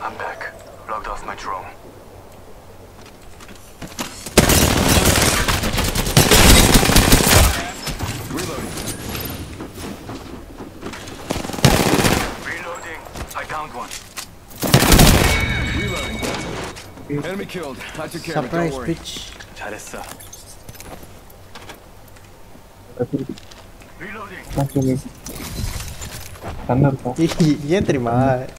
I'm back. Logged off my drone. Reloading. Reloading. I downed one. Reloading. Enemy killed. I took care of it. Don't Surprise worry. bitch. 잘했어. Reloading. ஏன் தெரியுமா